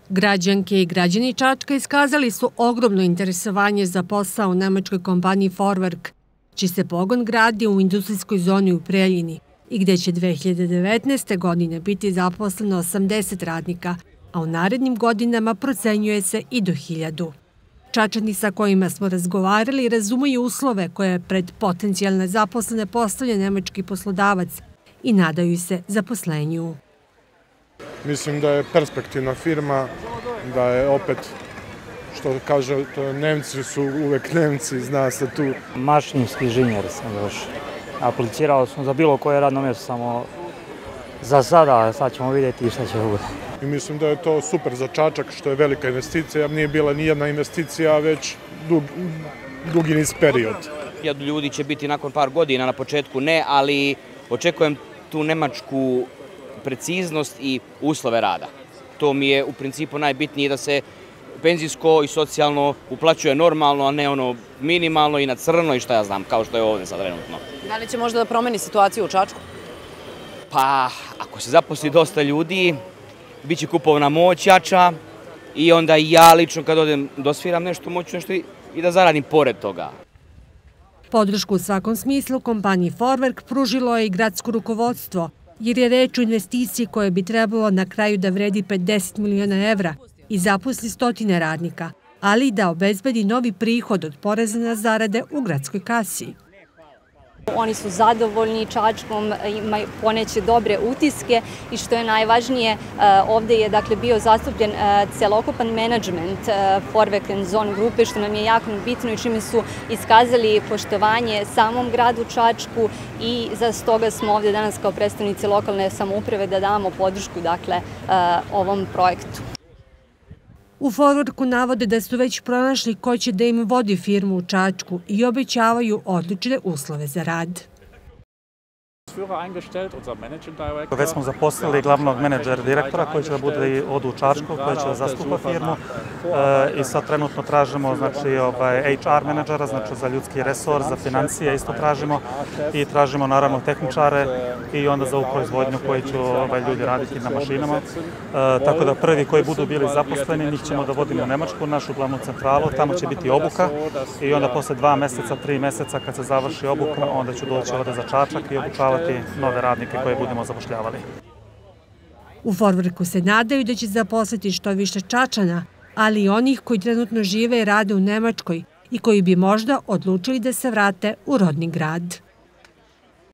Građanke i građani Čačka iskazali su ogromno interesovanje za posao u nemačkoj kompaniji Vorwerk, čiji se pogon gradi u industrijskoj zoni u Preljini i gde će 2019. godine biti zaposleno 80 radnika, a u narednim godinama procenjuje se i do 1000. Čačani sa kojima smo razgovarali razumeju uslove koje pred potencijalne zaposlene postavlja nemački poslodavac i nadaju se zaposlenju. Mislim da je perspektivna firma, da je opet, što kaže, Nemci su uvek Nemci, zna se tu. Mašinski inženjer sam još. Aplicirao sam za bilo koje radno mjesto, samo za sada, sad ćemo vidjeti šta će bude. I mislim da je to super za Čačak, što je velika investicija, nije bila ni jedna investicija, već dugi niz period. 1000 ljudi će biti nakon par godina, na početku ne, ali očekujem tu nemačku preciznost i uslove rada. To mi je u principu najbitnije, da se penzijsko i socijalno uplaćuje normalno, a ne ono minimalno i na crno i šta ja znam, kao što je ovdje sad trenutno. Da li će možda da promeni situaciju u Čačku? Pa, ako se zaposli dosta ljudi, bit će kupovna moć jača i onda i ja lično kad odem dosviram nešto, moću nešto i da zaradim pored toga. Podršku u svakom smislu kompaniji Vorwerk pružilo je i gradsko rukovodstvo, jer je reč o investiciji koja bi trebalo na kraju da vredi 50 miliona evra i zaposli 100 radnika, ali i da obezbedi novi prihod od poreza na zarade u gradskoj kasi. Oni su zadovoljni Čačkom, poneće dobre utiske i što je najvažnije, ovdje je dakle bio zastupljen celokupan menadžment Vorwerk & Sohn grupe, što nam je jako bitno i čime su iskazali poštovanje samom gradu Čačku i za stoga smo ovdje danas kao predstavnici lokalne samouprave da damo podršku dakle ovom projektu. U Vorwerku navode da su već pronašli ko će da im vodi firmu u Čačku i obećavaju odlične uslove za rad. Već smo zaposlili glavnog menadžera direktora koji će da bude od u Čačku, koji će da zastupa firmu i sad trenutno tražimo HR menadžera, znači za ljudski resor, za financije isto tražimo i tražimo naravno tehničare i onda za ovu proizvodnju koji će ljudi raditi na mašinama. Tako da prvi koji budu bili zaposleni, njih ćemo da vodimo u Nemačku, našu glavnu centralu, tamo će biti obuka i onda posle 2 meseca, 3 meseca kad se završi obuka, onda ću doći ovdje za Čačak i obučavati nove radnike koje budemo zapošljavali. U Vorwerku se nadaju da će zaposliti što više Čačana, ali i onih koji trenutno žive i rade u Nemačkoj i koji bi možda odlučili da se vrate u rodni grad.